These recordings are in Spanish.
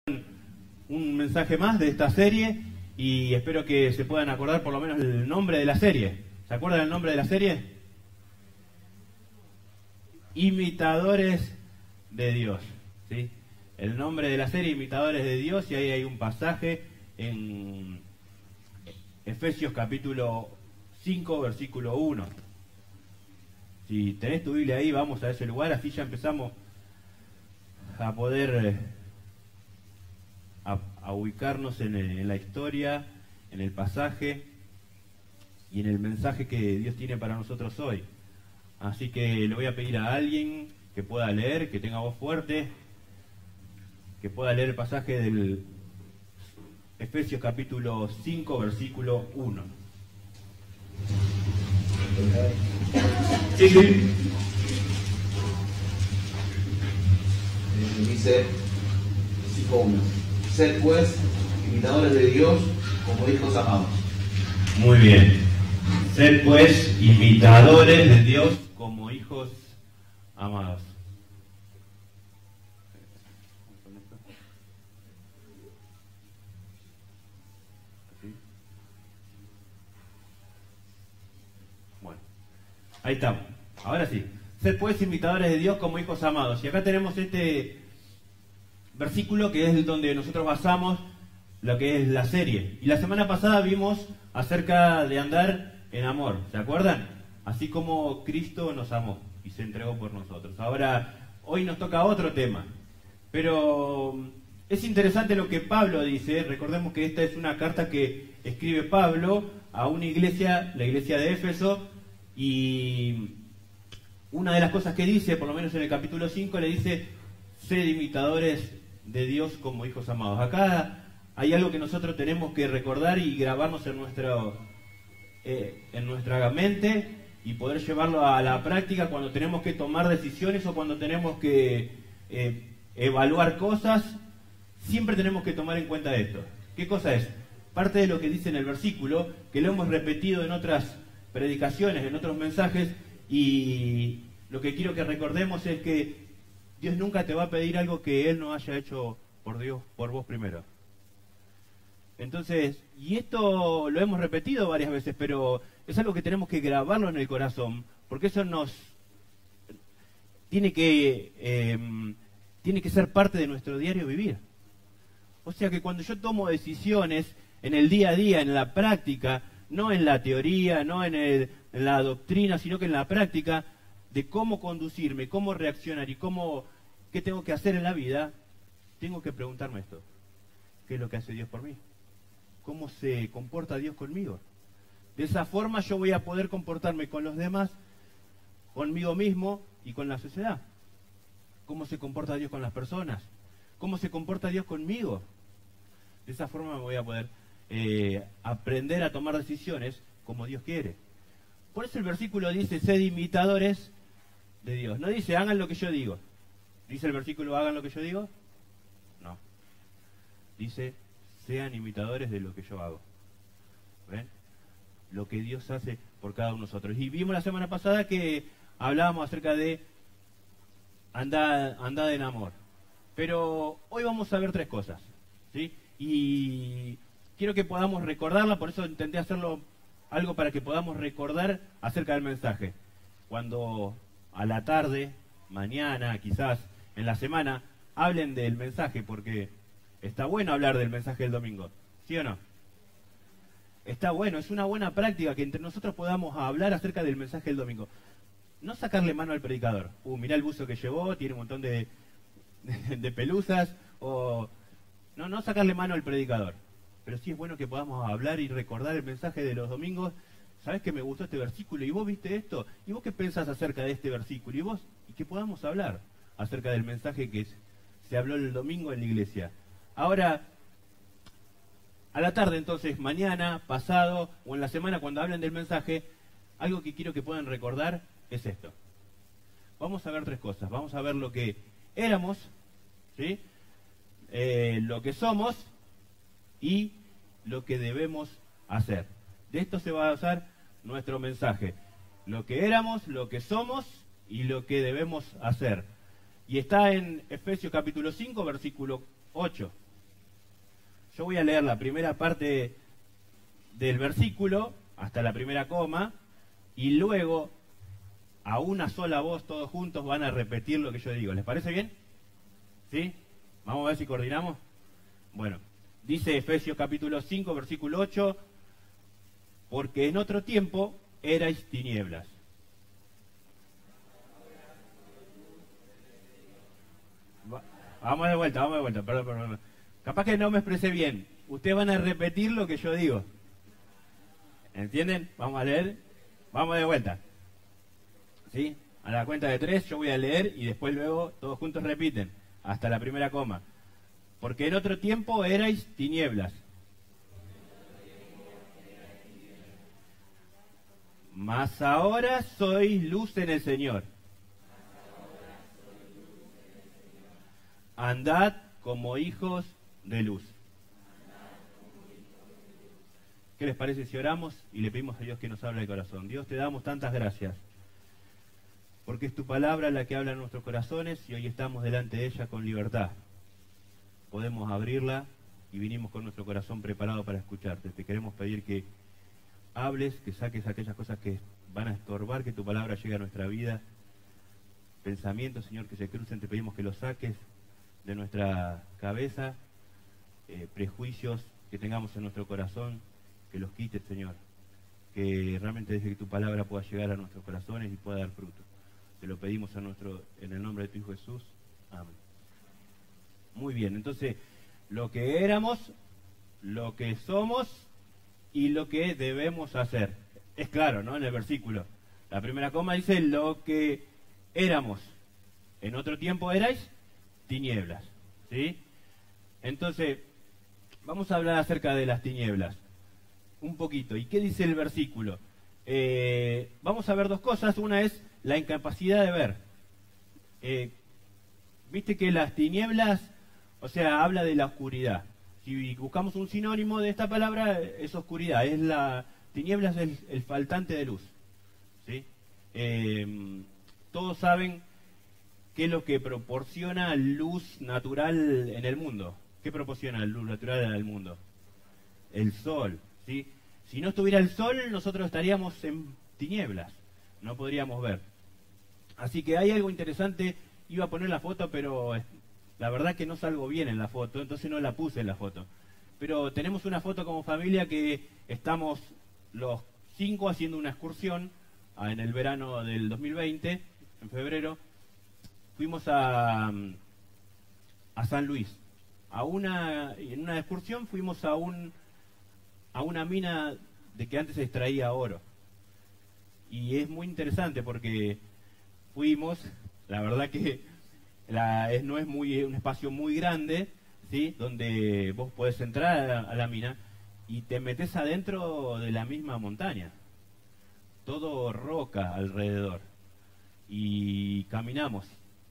un mensaje más de esta serie y espero que se puedan acordar por lo menos el nombre de la serie. ¿Se acuerdan el nombre de la serie? Imitadores de Dios, ¿sí? El nombre de la serie, Imitadores de Dios, y ahí hay un pasaje en Efesios capítulo 5, versículo 1. Si tenés tu Biblia ahí, vamos a ese lugar, así ya empezamos a poder a ubicarnos en la historia, en el pasaje y en el mensaje que Dios tiene para nosotros hoy. Así que le voy a pedir a alguien que pueda leer, que tenga voz fuerte, que pueda leer el pasaje del Efesios capítulo 5, versículo 1. Sí. Dice 5:1. Sed pues imitadores de Dios como hijos amados. Muy bien. Sed pues imitadores de Dios como hijos amados. Bueno, ahí estamos. Ahora sí. Sed pues imitadores de Dios como hijos amados. Y acá tenemos este versículo que es donde nosotros basamos lo que es la serie. Y la semana pasada vimos acerca de andar en amor, ¿se acuerdan? Así como Cristo nos amó y se entregó por nosotros. Ahora, hoy nos toca otro tema, pero es interesante lo que Pablo dice. Recordemos que esta es una carta que escribe Pablo a una iglesia, la iglesia de Éfeso, y una de las cosas que dice, por lo menos en el capítulo 5, le dice: sed imitadores de Dios como hijos amados. Acá hay algo que nosotros tenemos que recordar y grabarnos en nuestra mente y poder llevarlo a la práctica cuando tenemos que tomar decisiones o cuando tenemos que evaluar cosas. Siempre tenemos que tomar en cuenta esto. ¿Qué cosa es? Parte de lo que dice en el versículo, que lo hemos repetido en otras predicaciones, en otros mensajes, y lo que quiero que recordemos es que Dios nunca te va a pedir algo que Él no haya hecho por Dios, por vos primero. Entonces, y esto lo hemos repetido varias veces, pero es algo que tenemos que grabarlo en el corazón, porque eso tiene que ser parte de nuestro diario vivir. O sea que cuando yo tomo decisiones en el día a día, en la práctica, no en la teoría, no en la doctrina, sino que en la práctica, de cómo conducirme, cómo reaccionar y qué tengo que hacer en la vida, tengo que preguntarme esto: ¿qué es lo que hace Dios por mí? ¿Cómo se comporta Dios conmigo? De esa forma yo voy a poder comportarme con los demás, conmigo mismo y con la sociedad. ¿Cómo se comporta Dios con las personas? ¿Cómo se comporta Dios conmigo? De esa forma me voy a poder aprender a tomar decisiones como Dios quiere. Por eso el versículo dice: sed imitadores de Dios. No dice hagan lo que yo digo. ¿Dice el versículo hagan lo que yo digo? No. Dice sean imitadores de lo que yo hago. ¿Ven? Lo que Dios hace por cada uno de nosotros. Y vimos la semana pasada que hablábamos acerca de andar en amor. Pero hoy vamos a ver tres cosas, ¿sí? Y quiero que podamos recordarla, por eso intenté hacerlo algo para que podamos recordar acerca del mensaje. Cuando a la tarde, mañana, quizás en la semana, hablen del mensaje, porque está bueno hablar del mensaje del domingo, ¿sí o no? Está bueno, es una buena práctica que entre nosotros podamos hablar acerca del mensaje del domingo. No sacarle mano al predicador. Mirá el buzo que llevó, tiene un montón de pelusas, o no sacarle mano al predicador. Pero sí es bueno que podamos hablar y recordar el mensaje de los domingos. ¿Sabés que me gustó este versículo? ¿Y vos viste esto? ¿Y vos qué pensás acerca de este versículo? Y que podamos hablar acerca del mensaje que se habló el domingo en la iglesia. Ahora, a la tarde entonces, mañana, pasado o en la semana, cuando hablen del mensaje, algo que quiero que puedan recordar es esto. Vamos a ver tres cosas. Vamos a ver lo que éramos, ¿sí? Lo que somos y lo que debemos hacer. De esto se va a basar nuestro mensaje. Lo que éramos, lo que somos y lo que debemos hacer. Y está en Efesios capítulo 5, versículo 8. yo voy a leer la primera parte del versículo hasta la primera coma y luego a una sola voz todos juntos van a repetir lo que yo digo. ¿Les parece bien? ¿Sí? Vamos a ver si coordinamos. Bueno, dice Efesios capítulo 5, versículo 8, porque en otro tiempo erais tinieblas. Vamos de vuelta, perdón. Capaz que no me expresé bien. Ustedes van a repetir lo que yo digo. ¿Entienden? Vamos a leer. Vamos de vuelta. ¿Sí? A la cuenta de 3 yo voy a leer y después luego todos juntos repiten. Hasta la primera coma. Porque en otro tiempo erais tinieblas. Mas ahora sois luz en el Señor. Andad como hijos de luz. ¿Qué les parece si oramos y le pedimos a Dios que nos hable el corazón? Dios, te damos tantas gracias, porque es tu palabra la que habla en nuestros corazones y hoy estamos delante de ella con libertad. Podemos abrirla y vinimos con nuestro corazón preparado para escucharte. Te queremos pedir que hables, que saques aquellas cosas que van a estorbar, que tu palabra llegue a nuestra vida. Pensamientos, Señor, que se crucen, te pedimos que los saques de nuestra cabeza, prejuicios que tengamos en nuestro corazón, que los quites, Señor, que realmente deje que tu palabra pueda llegar a nuestros corazones y pueda dar fruto. Te lo pedimos en el nombre de tu Hijo Jesús. Amén. Muy bien, entonces, lo que éramos, lo que somos y lo que debemos hacer. Es claro, ¿no? En el versículo. La primera coma dice lo que éramos. En otro tiempo erais tinieblas, ¿sí? Entonces, vamos a hablar acerca de las tinieblas. Un poquito. ¿Y qué dice el versículo? Vamos a ver dos cosas. Una es la incapacidad de ver. Viste que las tinieblas, o sea, habla de la oscuridad. Si buscamos un sinónimo de esta palabra, es oscuridad. Tinieblas es el faltante de luz, ¿sí? Todos saben qué es lo que proporciona luz natural en el mundo. ¿Qué proporciona luz natural en el mundo? El sol, ¿sí? Si no estuviera el sol, nosotros estaríamos en tinieblas, no podríamos ver. Así que hay algo interesante. Iba a poner la foto, pero la verdad que no salgo bien en la foto, entonces no la puse en la foto. Pero tenemos una foto como familia que estamos los 5 haciendo una excursión en el verano del 2020, en febrero. Fuimos a San Luis. En una excursión fuimos a una mina de que antes se extraía oro. Y es muy interesante porque fuimos, la verdad que no es un espacio muy grande, ¿sí? Donde vos podés entrar a la mina y te metés adentro de la misma montaña. Todo roca alrededor. Y caminamos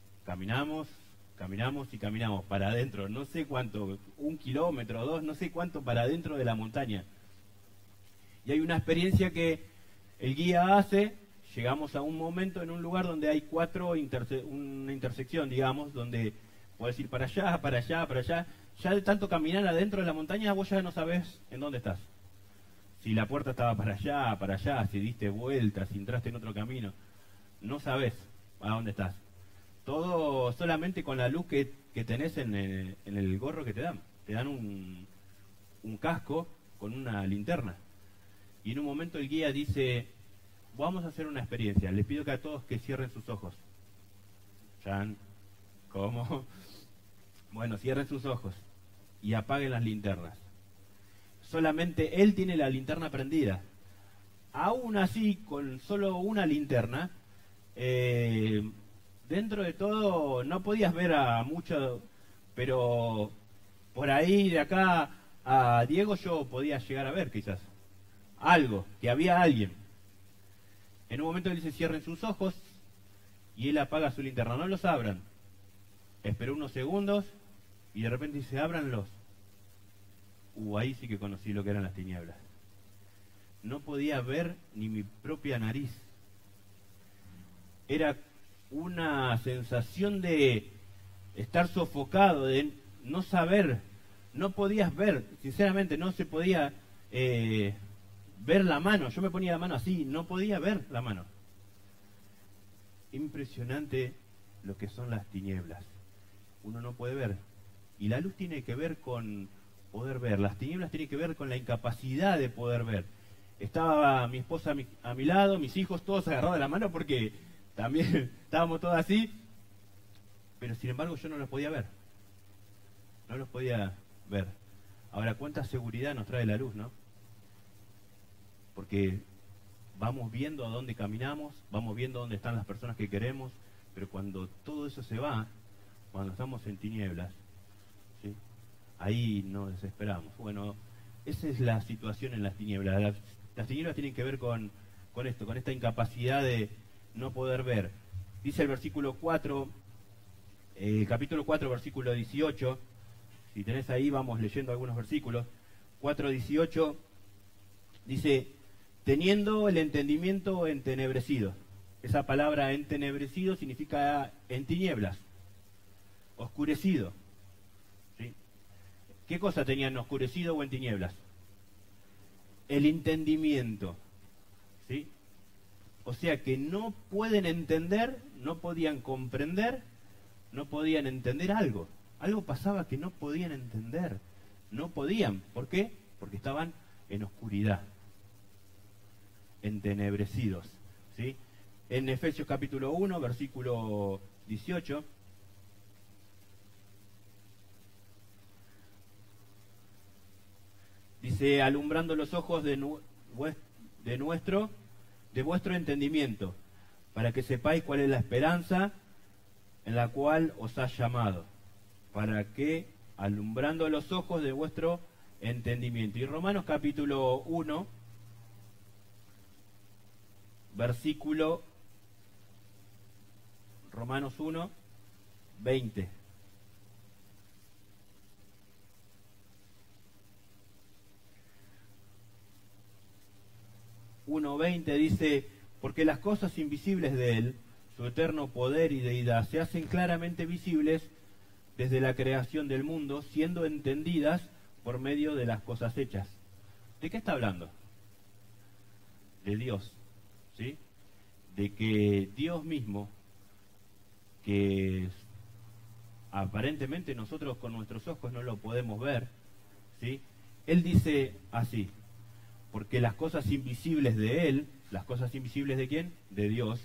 para adentro, no sé cuánto, 1 kilómetro o 2, no sé cuánto para adentro de la montaña. Y hay una experiencia que el guía hace. Llegamos a un momento en un lugar donde hay una intersección, digamos, donde podés ir para allá, para allá, para allá. Ya de tanto caminar adentro de la montaña, vos ya no sabés en dónde estás. Si la puerta estaba para allá, si diste vueltas, si entraste en otro camino. No sabés a dónde estás. Todo solamente con la luz que tenés en el gorro que te dan. Te dan un casco con una linterna. Y en un momento el guía dice: vamos a hacer una experiencia. Les pido que a todos que cierren sus ojos. Chan, ¿cómo? Bueno, cierren sus ojos y apaguen las linternas. Solamente él tiene la linterna prendida. Aún así, con solo una linterna, dentro de todo no podías ver a mucho, pero por ahí de acá a Diego yo podía llegar a ver quizás algo, que había alguien. En un momento él dice: cierren sus ojos, y él apaga su linterna. No los abran. Esperó unos segundos y de repente dice: ábranlos. Ahí sí que conocí lo que eran las tinieblas. No podía ver ni mi propia nariz. Era una sensación de estar sofocado, de no saber no podías ver, sinceramente no se podía ver la mano. Yo me ponía la mano así, no podía ver la mano. Impresionante lo que son las tinieblas. Uno no puede ver. Y la luz tiene que ver con poder ver. Las tinieblas tienen que ver con la incapacidad de poder ver. Estaba mi esposa a mi lado, mis hijos todos agarrados de la mano porque también estábamos todos así. Pero sin embargo yo no los podía ver. No los podía ver. Ahora, cuánta seguridad nos trae la luz, ¿no? Porque vamos viendo a dónde caminamos, vamos viendo dónde están las personas que queremos, pero cuando todo eso se va, cuando estamos en tinieblas, ¿sí?, ahí nos desesperamos. Bueno, esa es la situación en las tinieblas. Las tinieblas tienen que ver con esto, con esta incapacidad de no poder ver. Dice el versículo 4, capítulo 4, versículo 18, si tenés ahí, vamos leyendo algunos versículos. 4:18 dice: teniendo el entendimiento entenebrecido. Esa palabra entenebrecido significa en tinieblas, oscurecido. ¿Sí? ¿Qué cosa tenían oscurecido o en tinieblas? El entendimiento. ¿Sí? O sea que no pueden entender, no podían comprender, no podían entender algo. Algo pasaba que no podían entender. No podían. ¿Por qué? Porque estaban en oscuridad, entenebrecidos. ¿Sí? En Efesios capítulo 1, versículo 18, dice: alumbrando los ojos de vuestro entendimiento, para que sepáis cuál es la esperanza en la cual os ha llamado, para que, alumbrando los ojos de vuestro entendimiento. Y Romanos capítulo 1, versículo Romanos 1, 20. Dice: porque las cosas invisibles de Él, su eterno poder y deidad, se hacen claramente visibles desde la creación del mundo, siendo entendidas por medio de las cosas hechas. ¿De qué está hablando? De Dios, ¿sí? De que Dios mismo, que aparentemente nosotros con nuestros ojos no lo podemos ver, ¿sí? Él dice así: porque las cosas invisibles de Él, ¿las cosas invisibles de quién? De Dios,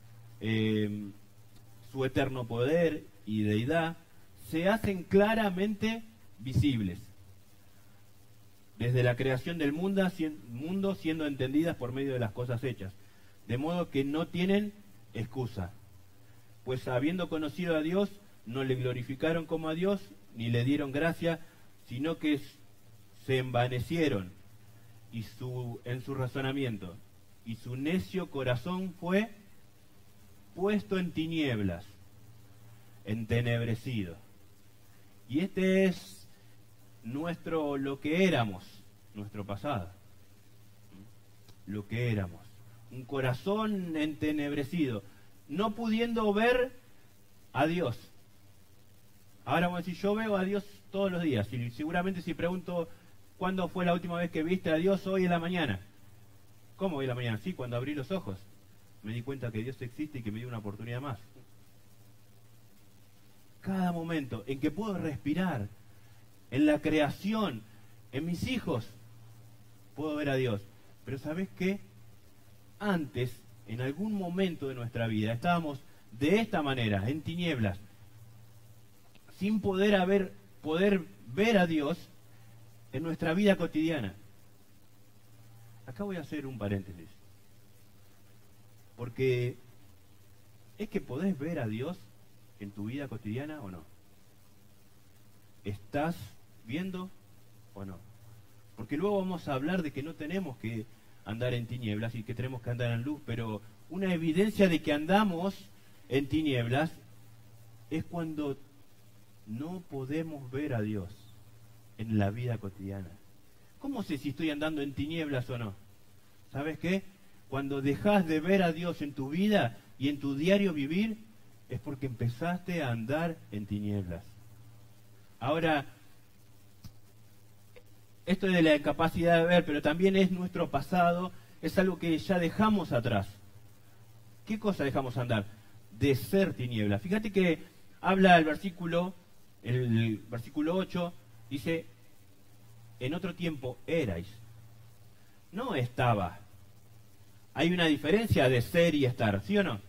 su eterno poder y deidad, se hacen claramente visibles desde la creación del mundo, siendo entendidas por medio de las cosas hechas, de modo que no tienen excusa. Pues habiendo conocido a Dios, no le glorificaron como a Dios, ni le dieron gracia, sino que se envanecieron en su razonamiento, y su necio corazón fue puesto en tinieblas, entenebrecido. Y este es lo que éramos, nuestro pasado. Lo que éramos. Un corazón entenebrecido, no pudiendo ver a Dios. Ahora vamos a decir: yo veo a Dios todos los días. Y seguramente si pregunto: ¿cuándo fue la última vez que viste a Dios? Hoy en la mañana. ¿Cómo hoy en la mañana? Sí, cuando abrí los ojos. Me di cuenta que Dios existe y que me dio una oportunidad más. Cada momento en que puedo respirar, en la creación, en mis hijos, puedo ver a Dios. Pero ¿sabes qué? Antes, en algún momento de nuestra vida, estábamos de esta manera, en tinieblas, sin poder ver a Dios en nuestra vida cotidiana. Acá voy a hacer un paréntesis. Porque es que podés ver a Dios en tu vida cotidiana o no. ¿Estás viendo o no? Porque luego vamos a hablar de que no tenemos que andar en tinieblas y que tenemos que andar en luz, pero una evidencia de que andamos en tinieblas es cuando no podemos ver a Dios en la vida cotidiana. ¿Cómo sé si estoy andando en tinieblas o no? ¿Sabes qué? Cuando dejas de ver a Dios en tu vida y en tu diario vivir, es porque empezaste a andar en tinieblas. Ahora, esto es de la incapacidad de ver, pero también es nuestro pasado, es algo que ya dejamos atrás. ¿Qué cosa dejamos andar? De ser tinieblas. Fíjate que habla el versículo 8, dice, en otro tiempo erais. No estaba. Hay una diferencia de ser y estar, ¿sí o no?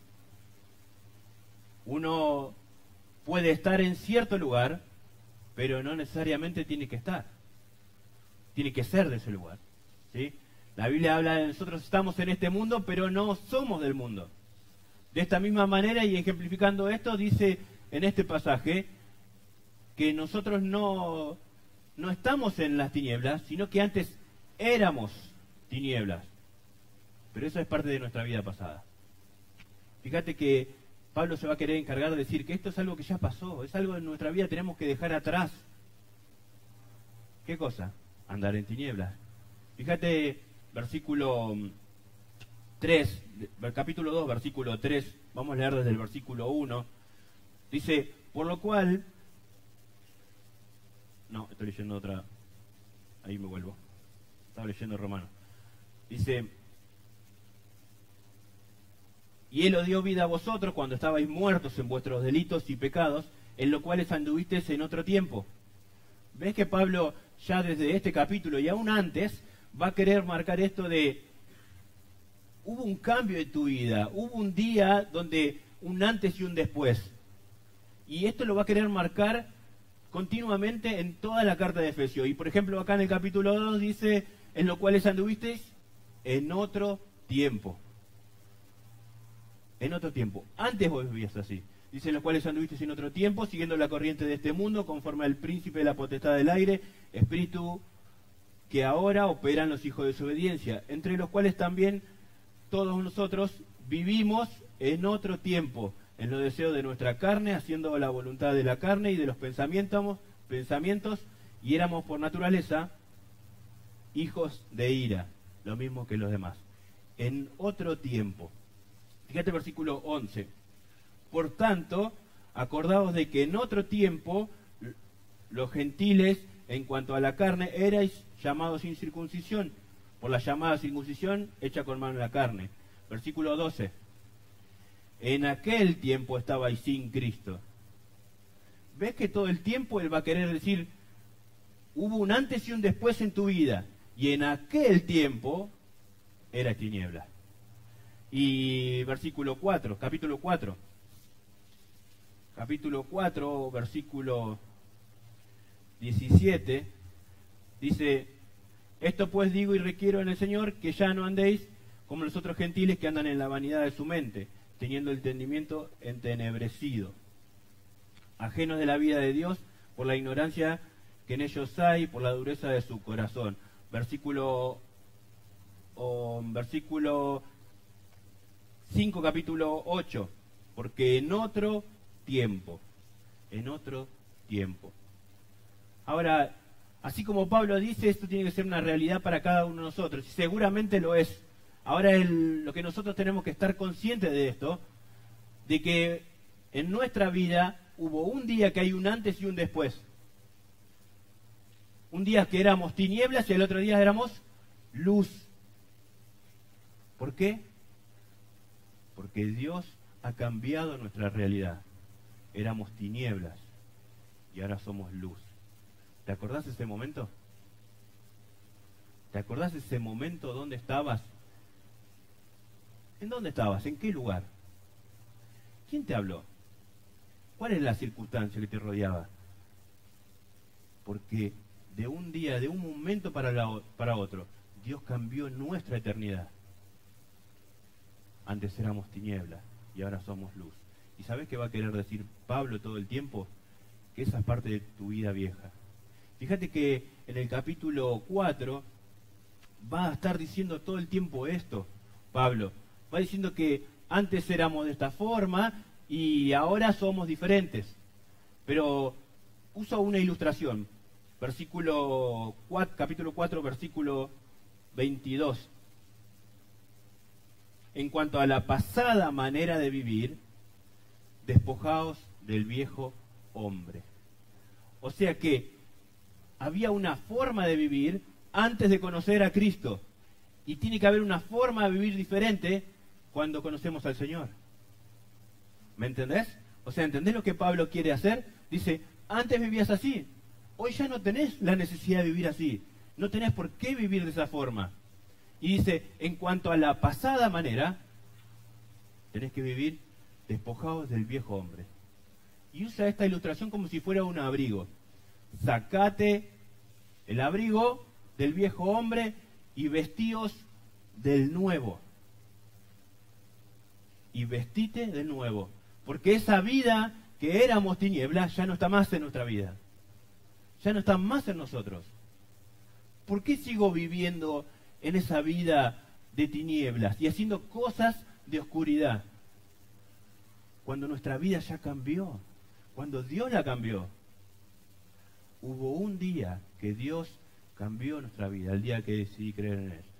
Uno puede estar en cierto lugar, pero no necesariamente tiene que estar. Tiene que ser de ese lugar, ¿sí? La Biblia habla de nosotros estamos en este mundo, pero no somos del mundo. De esta misma manera, y ejemplificando esto, dice en este pasaje que nosotros no estamos en las tinieblas, sino que antes éramos tinieblas. Pero eso es parte de nuestra vida pasada. Fíjate que Pablo se va a querer encargar de decir que esto es algo que ya pasó, es algo en nuestra vida que tenemos que dejar atrás. ¿Qué cosa? Andar en tinieblas. Fíjate, versículo 3, capítulo 2, versículo 3, vamos a leer desde el versículo 1. Dice, por lo cual... No, estoy leyendo otra... Ahí me vuelvo. Estaba leyendo Romano. Dice... Y él os dio vida a vosotros cuando estabais muertos en vuestros delitos y pecados, en los cuales anduvisteis en otro tiempo. ¿Ves que Pablo ya desde este capítulo y aún antes va a querer marcar esto de... Hubo un cambio en tu vida, hubo un día donde un antes y un después. Y esto lo va a querer marcar continuamente en toda la carta de Efesios. Y por ejemplo acá en el capítulo 2 dice, en los cuales anduvisteis en otro tiempo. En otro tiempo. Antes vos vivías así. Dice, en los cuales anduvisteis en otro tiempo, siguiendo la corriente de este mundo, conforme al príncipe de la potestad del aire, espíritu que ahora operan los hijos de desobediencia, entre los cuales también todos nosotros vivimos en otro tiempo, en los deseos de nuestra carne, haciendo la voluntad de la carne y de los pensamientos, y éramos por naturaleza hijos de ira, lo mismo que los demás. En otro tiempo. Fíjate el versículo 11. Por tanto, acordaos de que en otro tiempo los gentiles, en cuanto a la carne, erais llamados sin circuncisión, por la llamada circuncisión hecha con mano en la carne. Versículo 12. En aquel tiempo estabais sin Cristo. ¿Ves que todo el tiempo él va a querer decir, hubo un antes y un después en tu vida, y en aquel tiempo era tiniebla? Y versículo 4, capítulo 4, versículo 17, dice, esto pues digo y requiero en el Señor que ya no andéis como los otros gentiles que andan en la vanidad de su mente, teniendo el entendimiento entenebrecido, ajenos de la vida de Dios por la ignorancia que en ellos hay, por la dureza de su corazón. Versículo 5, capítulo 8, porque en otro tiempo. Ahora, así como Pablo dice, esto tiene que ser una realidad para cada uno de nosotros, y seguramente lo es. Ahora lo que nosotros tenemos que estar conscientes de esto, de que en nuestra vida hubo un día que hay un antes y un después. Un día que éramos tinieblas y el otro día éramos luz. ¿Por qué? Porque Dios ha cambiado nuestra realidad. Éramos tinieblas y ahora somos luz. ¿Te acordás de ese momento? ¿Te acordás de ese momento donde estabas? ¿En dónde estabas? ¿En qué lugar? ¿Quién te habló? ¿Cuál es la circunstancia que te rodeaba? Porque de un día, de un momento para otro, Dios cambió nuestra eternidad. Antes éramos tinieblas y ahora somos luz. ¿Y sabes qué va a querer decir Pablo todo el tiempo? Que esa es parte de tu vida vieja. Fíjate que en el capítulo 4 va a estar diciendo todo el tiempo esto, Pablo. Va diciendo que antes éramos de esta forma y ahora somos diferentes. Pero usa una ilustración. Capítulo 4, versículo 22. En cuanto a la pasada manera de vivir, despojaos del viejo hombre. O sea que había una forma de vivir antes de conocer a Cristo. Y tiene que haber una forma de vivir diferente cuando conocemos al Señor. ¿Me entendés? O sea, ¿entendés lo que Pablo quiere hacer? Dice, antes vivías así, hoy ya no tenés la necesidad de vivir así. No tenés por qué vivir de esa forma. Y dice, en cuanto a la pasada manera, tenés que vivir despojados del viejo hombre. Y usa esta ilustración como si fuera un abrigo. Sacate el abrigo del viejo hombre y vestíos del nuevo. Y vestite del nuevo. Porque esa vida que éramos tinieblas ya no está más en nuestra vida. Ya no está más en nosotros. ¿Por qué sigo viviendo en esa vida de tinieblas y haciendo cosas de oscuridad? Cuando nuestra vida ya cambió. Cuando Dios la cambió. Hubo un día que Dios cambió nuestra vida, el día que decidí creer en Él.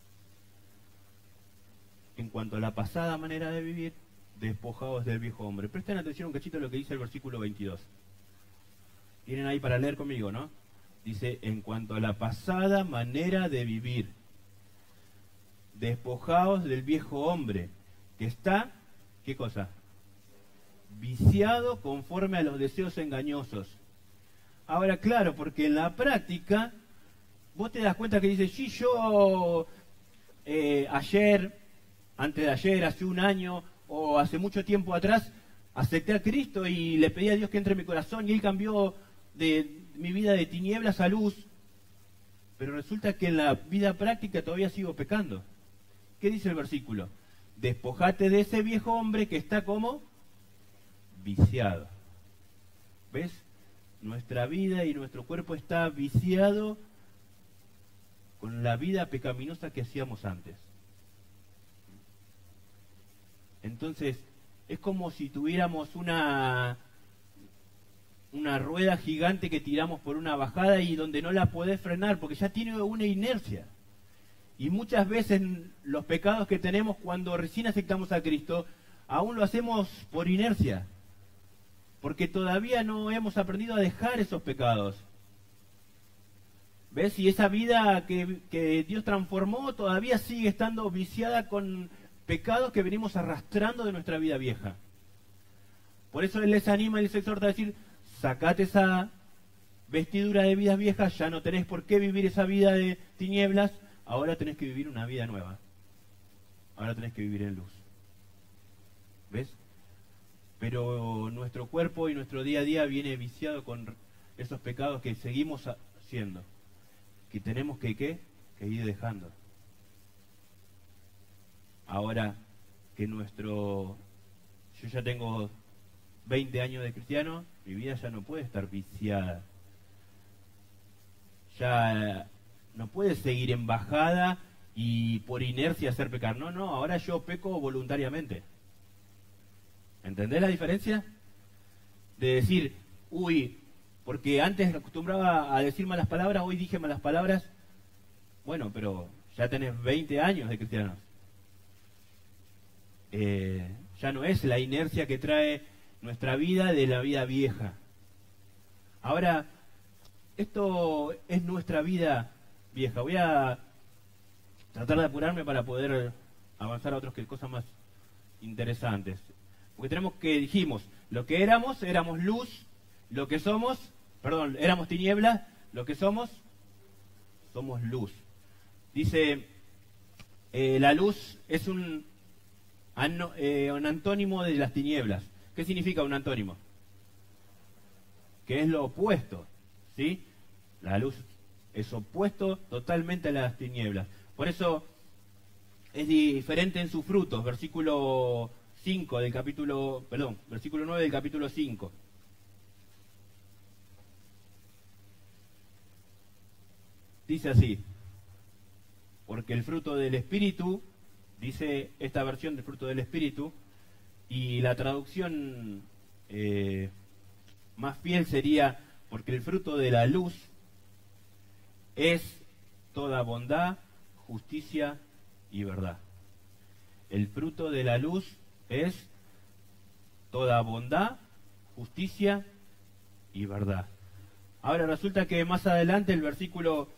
En cuanto a la pasada manera de vivir, despojados del viejo hombre. Presten atención un cachito a lo que dice el versículo 22. Tienen ahí para leer conmigo, ¿no? Dice, en cuanto a la pasada manera de vivir, despojados del viejo hombre, que está, ¿qué cosa? Viciado conforme a los deseos engañosos. Ahora, claro, porque en la práctica, vos te das cuenta que dice, sí, yo ayer, antes de ayer, hace un año, o hace mucho tiempo atrás, acepté a Cristo y le pedí a Dios que entre en mi corazón y Él cambió de mi vida de tinieblas a luz. Pero resulta que en la vida práctica todavía sigo pecando. ¿Qué dice el versículo? Despojate de ese viejo hombre que está como viciado. ¿Ves? Nuestra vida y nuestro cuerpo está viciado con la vida pecaminosa que hacíamos antes. Entonces, es como si tuviéramos una rueda gigante que tiramos por una bajada y donde no la podés frenar porque ya tiene una inercia. Y muchas veces los pecados que tenemos cuando recién aceptamos a Cristo, aún lo hacemos por inercia. Porque todavía no hemos aprendido a dejar esos pecados. ¿Ves? Y esa vida que Dios transformó todavía sigue estando viciada con pecados que venimos arrastrando de nuestra vida vieja. Por eso Él les anima y les exhorta a decir, sacate esa vestidura de vidas viejas, ya no tenés por qué vivir esa vida de tinieblas, ahora tenés que vivir una vida nueva. Ahora tenés que vivir en luz. ¿Ves? Pero nuestro cuerpo y nuestro día a día viene viciado con esos pecados que seguimos haciendo, que tenemos que ir dejando. Ahora que yo ya tengo 20 años de cristiano, mi vida ya no puede estar viciada. Ya no puede seguir en bajada y por inercia hacer pecar. No, ahora yo peco voluntariamente. ¿Entendés la diferencia? De decir, porque antes acostumbraba a decir malas palabras, hoy dije malas palabras. Bueno, pero ya tenés 20 años de cristianos. Ya no es la inercia que trae nuestra vida de la vida vieja. Ahora, esto es nuestra vida vieja. Voy a tratar de apurarme para poder avanzar a otras cosas más interesantes. Porque dijimos, lo que éramos luz, lo que somos, éramos tinieblas, lo que somos luz. Dice, la luz es un antónimo de las tinieblas. ¿Qué significa un antónimo? Que es lo opuesto, ¿sí? La luz es opuesto totalmente a las tinieblas. Por eso es diferente en sus frutos. Versículo 9 del capítulo 5. Dice así, porque el fruto del Espíritu, dice esta versión del fruto del Espíritu, y la traducción más fiel sería, porque el fruto de la luz es toda bondad, justicia y verdad. El fruto de la luz es toda bondad, justicia y verdad. Ahora resulta que más adelante el versículo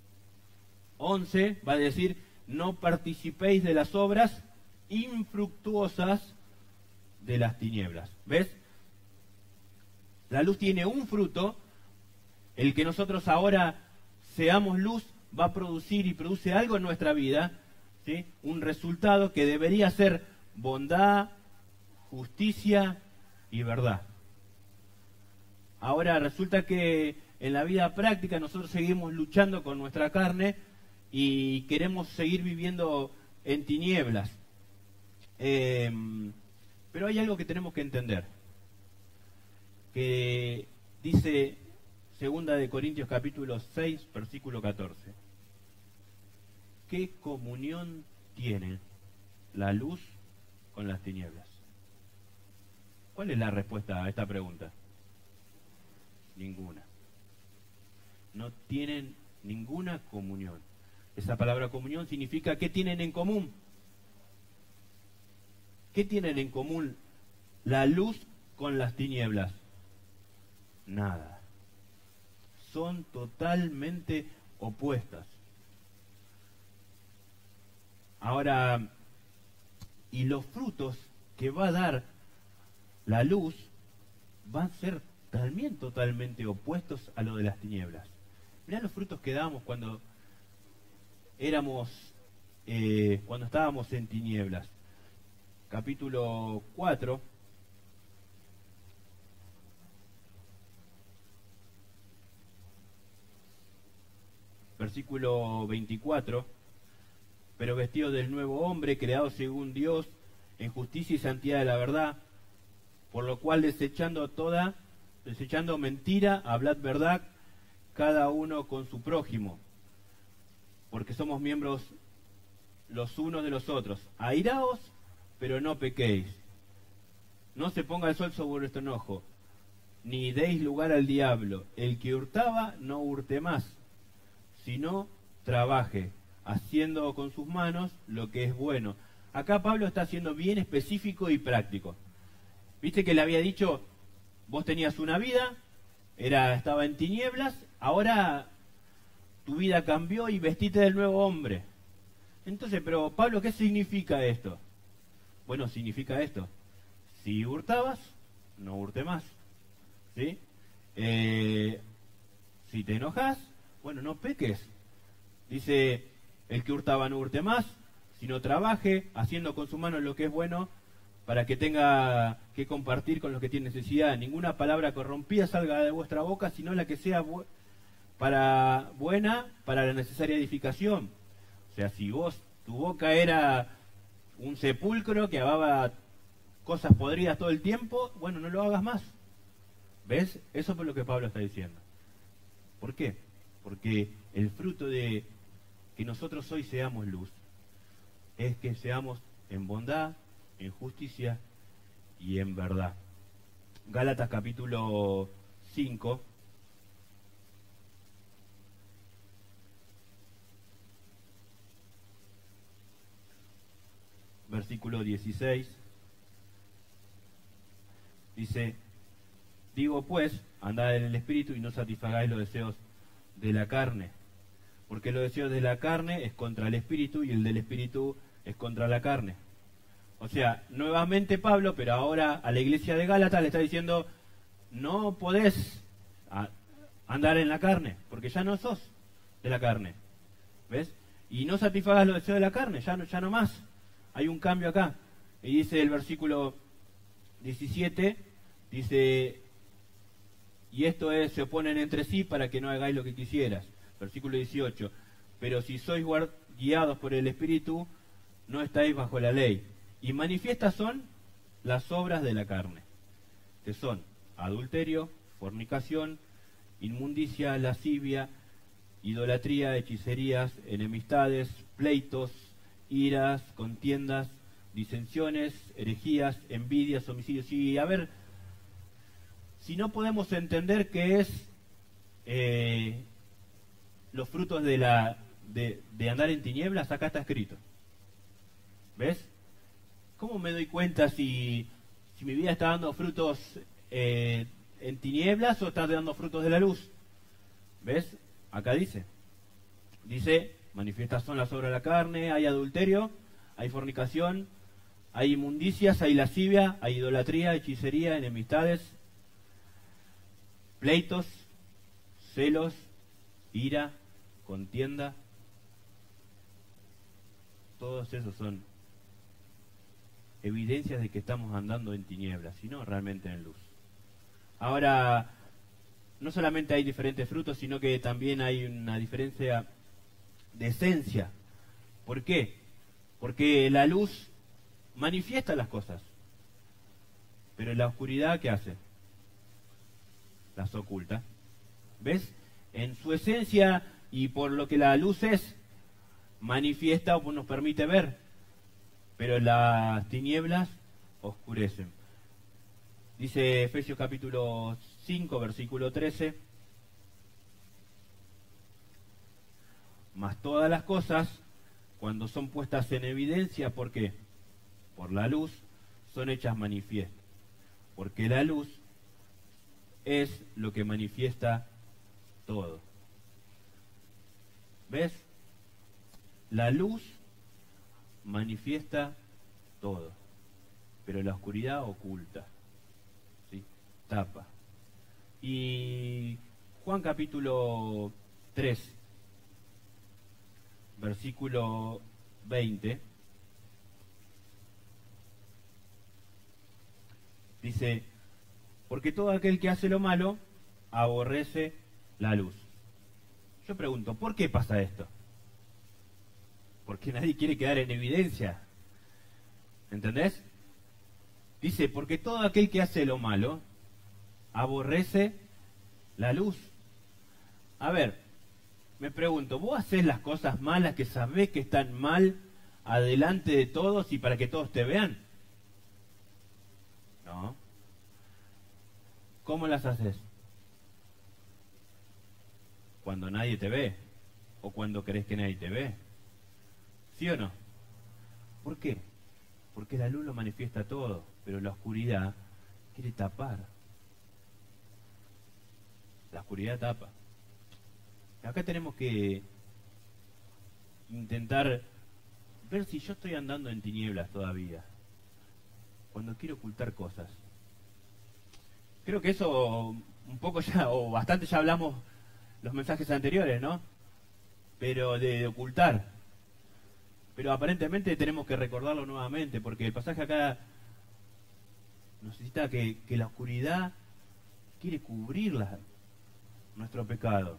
11 va a decir, no participéis de las obras infructuosas de las tinieblas. ¿Ves? La luz tiene un fruto, el que nosotros ahora seamos luz va a producir y produce algo en nuestra vida, ¿sí? Un resultado que debería ser bondad, justicia y verdad. Ahora resulta que en la vida práctica nosotros seguimos luchando con nuestra carne y queremos seguir viviendo en tinieblas. Pero hay algo que tenemos que entender, que dice 2 de Corintios capítulo 6, versículo 14. ¿Qué comunión tiene la luz con las tinieblas? ¿Cuál es la respuesta a esta pregunta? Ninguna. No tienen ninguna comunión. Esa palabra comunión significa ¿qué tienen en común? ¿Qué tienen en común la luz con las tinieblas? Nada. Son totalmente opuestas. Ahora, y los frutos que va a dar la luz van a ser también totalmente opuestos a lo de las tinieblas. Mirá los frutos que dábamos cuando estábamos en tinieblas. Capítulo 4, versículo 24, pero vestido del nuevo hombre, creado según Dios, en justicia y santidad de la verdad, por lo cual desechando mentira, hablad verdad, cada uno con su prójimo, porque somos miembros los unos de los otros. Airaos, pero no pequéis. No se ponga el sol sobre vuestro enojo, ni deis lugar al diablo. El que hurtaba, no hurte más, sino trabaje, haciendo con sus manos lo que es bueno. Acá Pablo está siendo bien específico y práctico. Viste que le había dicho, vos tenías una vida, estaba en tinieblas, ahora tu vida cambió y vestite del nuevo hombre. Entonces, pero Pablo, ¿qué significa esto? Bueno, significa esto. Si hurtabas, no hurte más. ¿Sí? Si te enojas, bueno, no peques. Dice, el que hurtaba no hurte más, sino trabaje, haciendo con su mano lo que es bueno, para que tenga que compartir con los que tienen necesidad. Ninguna palabra corrompida salga de vuestra boca, sino la que sea buena para la necesaria edificación. O sea, si tu boca era un sepulcro que hablaba cosas podridas todo el tiempo, bueno, no lo hagas más. ¿Ves? Eso es lo que Pablo está diciendo. ¿Por qué? Porque el fruto de que nosotros hoy seamos luz es que seamos en bondad, en justicia y en verdad. Gálatas capítulo 5, versículo 16, dice, digo pues, andad en el Espíritu y no satisfagáis los deseos de la carne, porque los deseos de la carne es contra el Espíritu y el del Espíritu es contra la carne. O sea, nuevamente Pablo, pero ahora a la iglesia de Gálatas le está diciendo, no podés andar en la carne, porque ya no sos de la carne. ¿Ves? Y no satisfagas los deseos de la carne, ya no más. Hay un cambio acá. Y dice el versículo 17, dice, y esto es, se oponen entre sí para que no hagáis lo que quisieras. Versículo 18, pero si sois guiados por el Espíritu, no estáis bajo la ley. Y manifiestas son las obras de la carne, que son adulterio, fornicación, inmundicia, lascivia, idolatría, hechicerías, enemistades, pleitos, iras, contiendas, disensiones, herejías, envidias, homicidios. Y a ver, si no podemos entender qué es los frutos de andar en tinieblas, acá está escrito. ¿Ves? ¿Cómo me doy cuenta si mi vida está dando frutos en tinieblas o está dando frutos de la luz? ¿Ves? Acá dice, manifiestas son las obras de la carne, hay adulterio, hay fornicación, hay inmundicias, hay lascivia, hay idolatría, hechicería, enemistades, pleitos, celos, ira, contienda. Todos esos son evidencias de que estamos andando en tinieblas, sino realmente en luz. Ahora, no solamente hay diferentes frutos, sino que también hay una diferencia de esencia. ¿Por qué? Porque la luz manifiesta las cosas, pero la oscuridad, ¿qué hace? Las oculta. ¿Ves? En su esencia y por lo que la luz es, manifiesta o nos permite ver, pero las tinieblas oscurecen. Dice Efesios capítulo 5, versículo 13, mas todas las cosas, cuando son puestas en evidencia, ¿por qué? Por la luz, son hechas manifiestas, porque la luz es lo que manifiesta todo. ¿Ves? La luz manifiesta todo, pero la oscuridad oculta, ¿sí? Tapa. Y Juan capítulo 3, versículo 20, dice, porque todo aquel que hace lo malo aborrece la luz. Yo pregunto, ¿por qué pasa esto? Porque nadie quiere quedar en evidencia. ¿Entendés? Dice, porque todo aquel que hace lo malo aborrece la luz. A ver, me pregunto, ¿vos hacés las cosas malas que sabés que están mal adelante de todos y para que todos te vean? No. ¿Cómo las haces? Cuando nadie te ve, o cuando crees que nadie te ve. ¿Sí o no? ¿Por qué? Porque la luz lo manifiesta todo, pero la oscuridad quiere tapar. La oscuridad tapa. Acá tenemos que intentar ver si yo estoy andando en tinieblas todavía, cuando quiero ocultar cosas. Creo que eso un poco ya, o bastante ya hablamos los mensajes anteriores, ¿no? Pero de ocultar. Pero aparentemente tenemos que recordarlo nuevamente, porque el pasaje acá necesita que la oscuridad quiere cubrir nuestro pecado,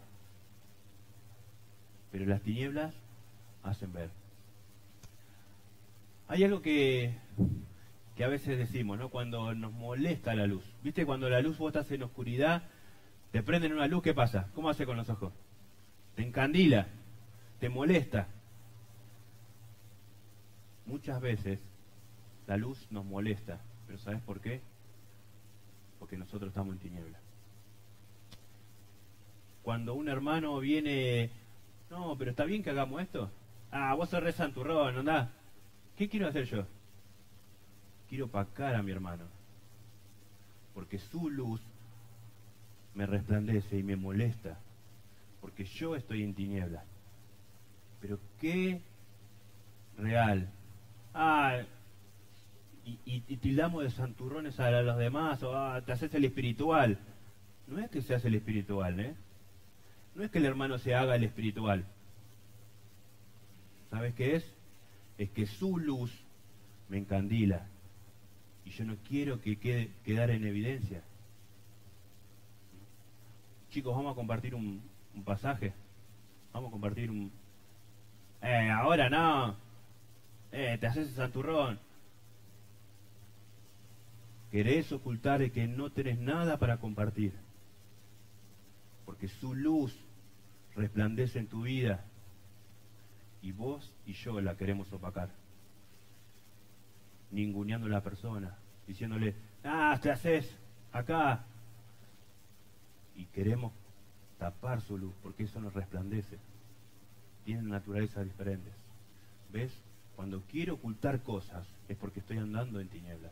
pero las tinieblas hacen ver. Hay algo que a veces decimos, ¿no? Cuando nos molesta la luz. ¿Viste? Cuando la luz vos estás en oscuridad, te prenden una luz, ¿qué pasa? ¿Cómo hace con los ojos? Te encandila, te molesta. Muchas veces la luz nos molesta, pero ¿sabes por qué? Porque nosotros estamos en tinieblas. Cuando un hermano viene, no, pero está bien que hagamos esto. Ah, vos sos re santurrón, andá. ¿Qué quiero hacer yo? Quiero opacar a mi hermano, porque su luz me resplandece y me molesta, porque yo estoy en tinieblas. Pero qué real. Ah, y tildamos de santurrones a los demás, o te haces el espiritual. No es que se hace el espiritual, ¿eh? No es que el hermano se haga el espiritual. ¿Sabes qué es? Es que su luz me encandila y yo no quiero que quedar en evidencia. Chicos, vamos a compartir un pasaje. Vamos a compartir ahora no. Te haces el santurrón. Querés ocultar de que no tenés nada para compartir, porque su luz resplandece en tu vida y vos y yo la queremos opacar, ninguneando a la persona, diciéndole, te haces acá, y queremos tapar su luz, porque eso nos resplandece. Tienen naturalezas diferentes. ¿Ves? Cuando quiero ocultar cosas es porque estoy andando en tinieblas.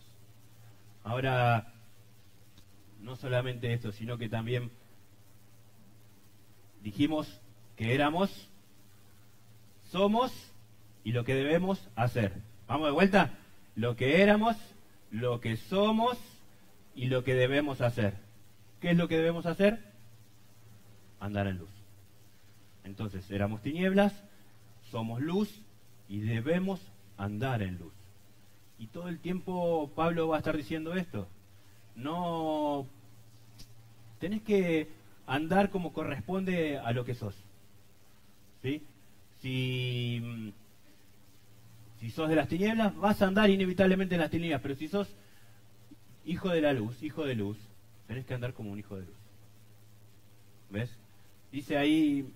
Ahora, no solamente esto, sino que también Dijimos que éramos, somos y lo que debemos hacer. Vamos de vuelta. Lo que éramos, lo que somos y lo que debemos hacer. ¿Qué es lo que debemos hacer? Andar en luz. Entonces, éramos tinieblas, somos luz y debemos andar en luz. Y todo el tiempo Pablo va a estar diciendo esto. No, tenés que andar como corresponde a lo que sos. ¿Sí? Si sos de las tinieblas, vas a andar inevitablemente en las tinieblas, pero si sos hijo de la luz, hijo de luz, tenés que andar como un hijo de luz. ¿Ves? Dice ahí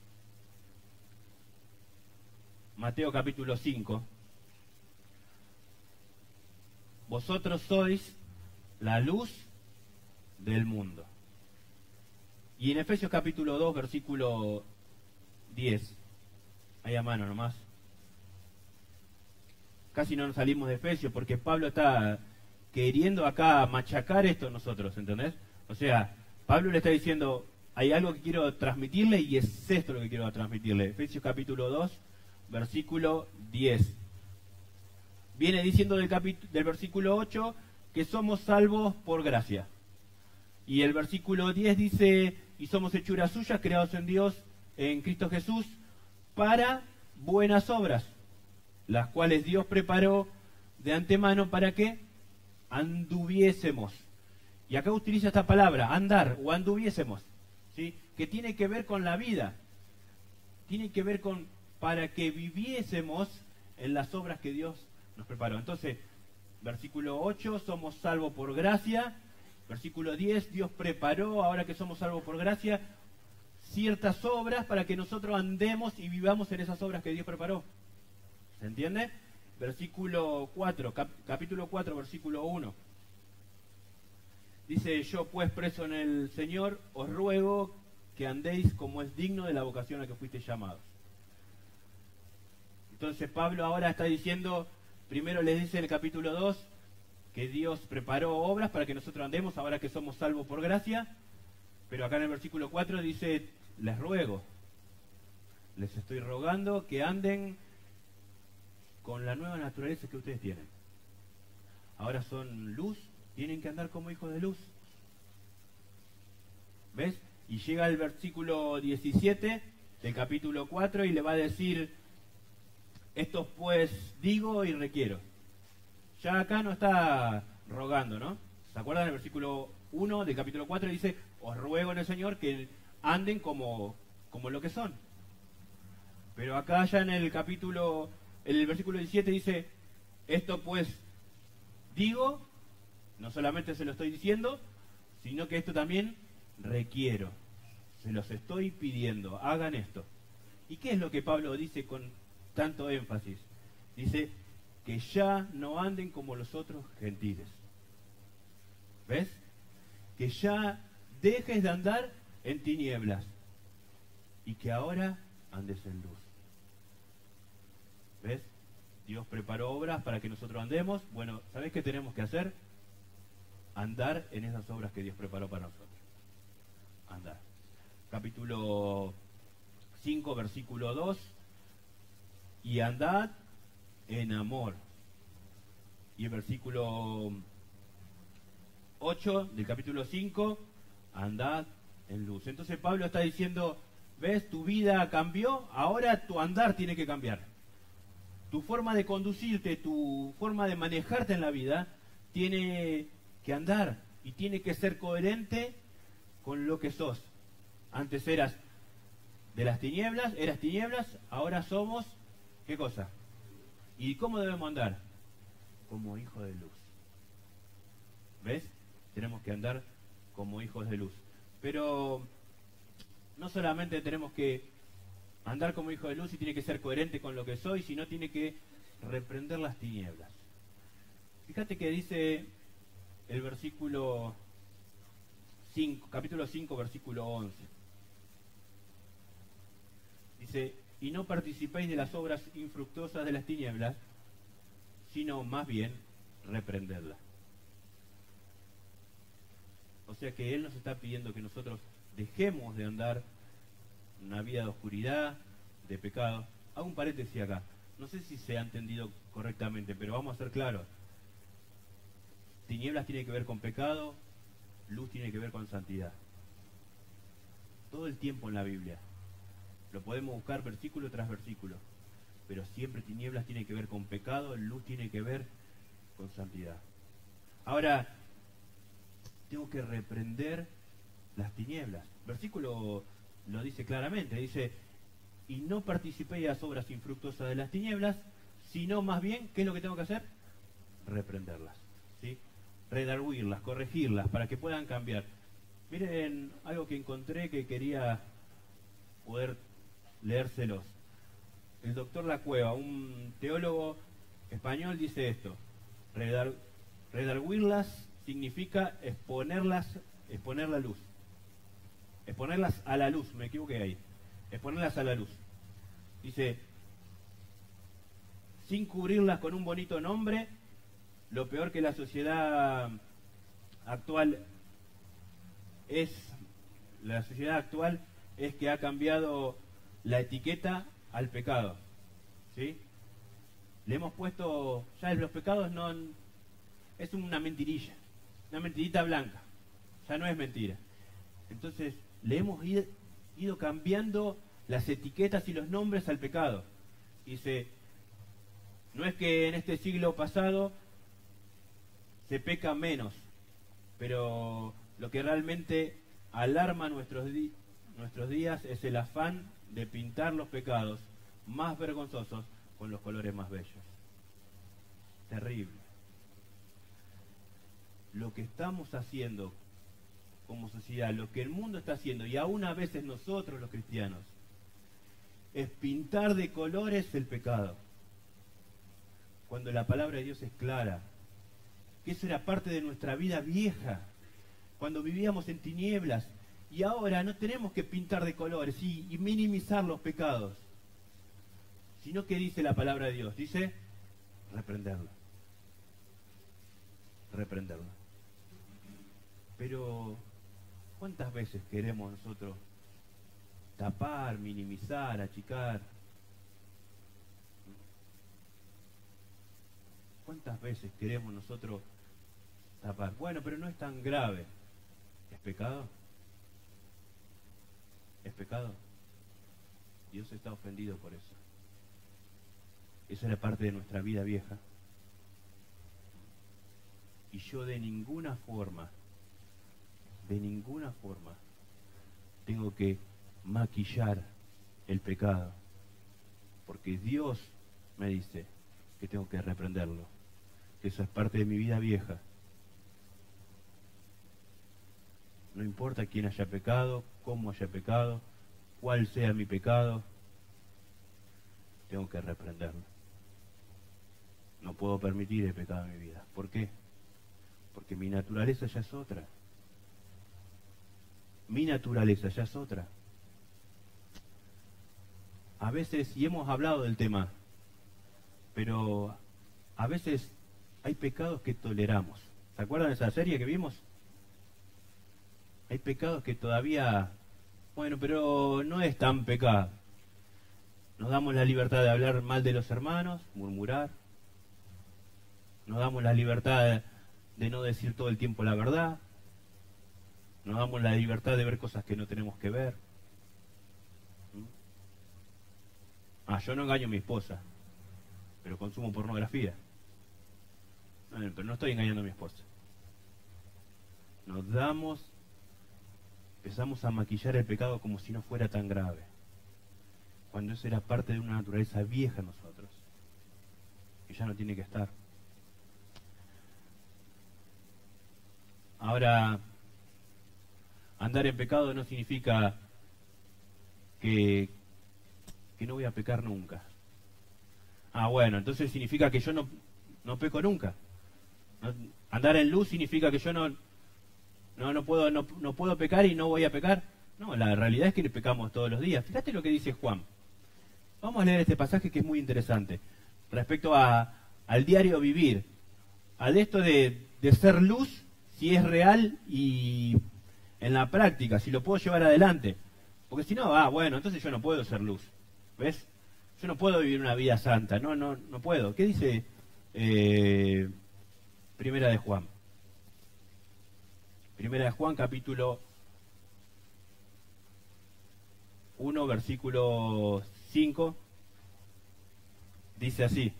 Mateo capítulo 5, vosotros sois la luz del mundo. Y en Efesios capítulo 2, versículo 10, ahí a mano nomás. Casi no nos salimos de Efesios porque Pablo está queriendo acá machacar esto a nosotros, ¿entendés? O sea, Pablo le está diciendo, hay algo que quiero transmitirle y es esto lo que quiero transmitirle. Efesios capítulo 2, versículo 10. Viene diciendo del versículo 8 que somos salvos por gracia. Y el versículo 10 dice, y somos hechuras suyas, creados en Dios, en Cristo Jesús, para buenas obras, las cuales Dios preparó de antemano para que anduviésemos. Y acá utiliza esta palabra, andar o anduviésemos, ¿sí? Que tiene que ver con la vida, tiene que ver con para que viviésemos en las obras que Dios nos preparó. Entonces, versículo 8, somos salvos por gracia. Versículo 10, Dios preparó, ahora que somos salvos por gracia, ciertas obras para que nosotros andemos y vivamos en esas obras que Dios preparó. ¿Se entiende? Versículo 4, capítulo 4, versículo 1. Dice, yo pues preso en el Señor, os ruego que andéis como es digno de la vocación a que fuisteis llamados. Entonces Pablo ahora está diciendo, primero les dice en el capítulo 2, que Dios preparó obras para que nosotros andemos ahora que somos salvos por gracia, pero acá en el versículo 4 dice, les ruego, les estoy rogando que anden con la nueva naturaleza que ustedes tienen. Ahora son luz, tienen que andar como hijos de luz. ¿Ves? Y llega el versículo 17 del capítulo 4 y le va a decir, esto pues digo y requiero. Ya acá no está rogando, ¿no? ¿Se acuerdan? El versículo 1 del capítulo 4 dice, os ruego en el Señor que anden como lo que son. Pero acá ya en el versículo 17 dice, esto pues digo, no solamente se lo estoy diciendo, sino que esto también requiero. Se los estoy pidiendo, hagan esto. ¿Y qué es lo que Pablo dice con tanto énfasis? Dice, que ya no anden como los otros gentiles. ¿Ves? Que ya dejes de andar en tinieblas y que ahora andes en luz. ¿Ves? Dios preparó obras para que nosotros andemos. Bueno, ¿sabés qué tenemos que hacer? Andar en esas obras que Dios preparó para nosotros. Andar. Capítulo 5, versículo 2. Y andad en amor. Y el versículo 8 del capítulo 5, andad en luz. Entonces Pablo está diciendo, ¿ves? Tu vida cambió, ahora tu andar tiene que cambiar. Tu forma de conducirte, tu forma de manejarte en la vida, tiene que andar y tiene que ser coherente con lo que sos. Antes eras de las tinieblas, eras tinieblas, ahora somos, ¿qué cosa? ¿Y cómo debemos andar? Como hijos de luz. ¿Ves? Tenemos que andar como hijos de luz. Pero no solamente tenemos que andar como hijos de luz y tiene que ser coherente con lo que soy, sino tiene que reprender las tinieblas. Fíjate que dice el versículo 5, capítulo 5, versículo 11. Dice, y no participéis de las obras infructuosas de las tinieblas, sino más bien reprendedlas. O sea que Él nos está pidiendo que nosotros dejemos de andar una vida de oscuridad, de pecado. Hago un paréntesis acá. No sé si se ha entendido correctamente, pero vamos a ser claros. Tinieblas tiene que ver con pecado, luz tiene que ver con santidad. Todo el tiempo en la Biblia. Lo podemos buscar versículo tras versículo. Pero siempre tinieblas tiene que ver con pecado, luz tiene que ver con santidad. Ahora, tengo que reprender las tinieblas. Versículo lo dice claramente, dice, y no participéis de las obras infructuosas de las tinieblas, sino más bien, ¿qué es lo que tengo que hacer? Reprenderlas, ¿sí? Redarguirlas, corregirlas, para que puedan cambiar. Miren algo que encontré que quería poder leérselos. El doctor Lacueva, un teólogo español, dice esto: redarguirlas significa exponer la luz. Exponerlas a la luz, me equivoqué ahí. Exponerlas a la luz. Dice, sin cubrirlas con un bonito nombre, lo peor que la sociedad actual es que ha cambiado la etiqueta al pecado, ¿sí? Le hemos puesto, ya los pecados no, es una mentirilla, una mentirita blanca, ya no es mentira. Entonces le hemos ido cambiando las etiquetas y los nombres al pecado. Dice, no es que en este siglo pasado se peca menos, pero lo que realmente alarma nuestros días es el afán de pintar los pecados más vergonzosos con los colores más bellos. Terrible. Lo que estamos haciendo como sociedad, lo que el mundo está haciendo, y aún a veces nosotros los cristianos, es pintar de colores el pecado, cuando la palabra de Dios es clara, que eso era parte de nuestra vida vieja, cuando vivíamos en tinieblas, y ahora no tenemos que pintar de colores y minimizar los pecados, sino que dice la palabra de Dios, dice reprenderlo. Reprenderlo. Pero ¿cuántas veces queremos nosotros tapar, minimizar, achicar? ¿Cuántas veces queremos nosotros tapar? Bueno, pero no es tan grave. ¿Es pecado? ¿Es pecado? Dios está ofendido por eso. Esa era parte de nuestra vida vieja. Y yo de ninguna forma, tengo que maquillar el pecado. Porque Dios me dice que tengo que reprenderlo. Que eso es parte de mi vida vieja. No importa quién haya pecado, cómo haya pecado, cuál sea mi pecado, tengo que reprenderlo. No puedo permitir el pecado en mi vida. ¿Por qué? Porque mi naturaleza ya es otra. Mi naturaleza ya es otra. A veces, y hemos hablado del tema, pero a veces hay pecados que toleramos. ¿Se acuerdan de esa serie que vimos? Hay pecados que todavía, bueno, pero no es tan pecado. Nos damos la libertad de hablar mal de los hermanos, murmurar. Nos damos la libertad de no decir todo el tiempo la verdad. Nos damos la libertad de ver cosas que no tenemos que ver. Yo no engaño a mi esposa, pero consumo pornografía. Pero no estoy engañando a mi esposa. Empezamos a maquillar el pecado como si no fuera tan grave, cuando eso era parte de una naturaleza vieja en nosotros, que ya no tiene que estar. Ahora, andar en pecado no significa que no voy a pecar nunca. Bueno, entonces significa que yo no peco nunca. Andar en luz significa que yo no puedo pecar y no voy a pecar. No, la realidad es que pecamos todos los días. Fíjate lo que dice Juan. Vamos a leer este pasaje que es muy interesante respecto al diario vivir, al esto de ser luz, si es real y en la práctica, si lo puedo llevar adelante. Porque si no, bueno, entonces yo no puedo ser luz. ¿Ves? Yo no puedo vivir una vida santa. No puedo. ¿Qué dice Primera de Juan? Primera de Juan, capítulo 1, versículo 5. Dice así.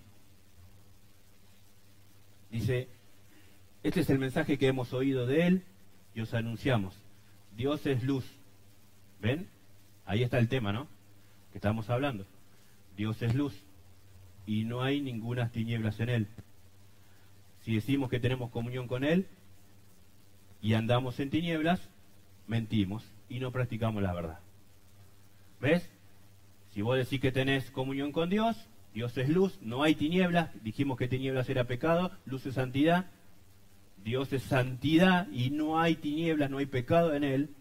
Dice, este es el mensaje que hemos oído de él y os anunciamos. Dios es luz. ¿Ven? Ahí está el tema, ¿no? Que estamos hablando. Dios es luz y no hay ninguna tinieblas en él. Si decimos que tenemos comunión con él y andamos en tinieblas, mentimos y no practicamos la verdad. ¿Ves? Si vos decís que tenés comunión con Dios, Dios es luz, no hay tinieblas, dijimos que tinieblas era pecado, luz es santidad, Dios es santidad y no hay tinieblas, no hay pecado en él.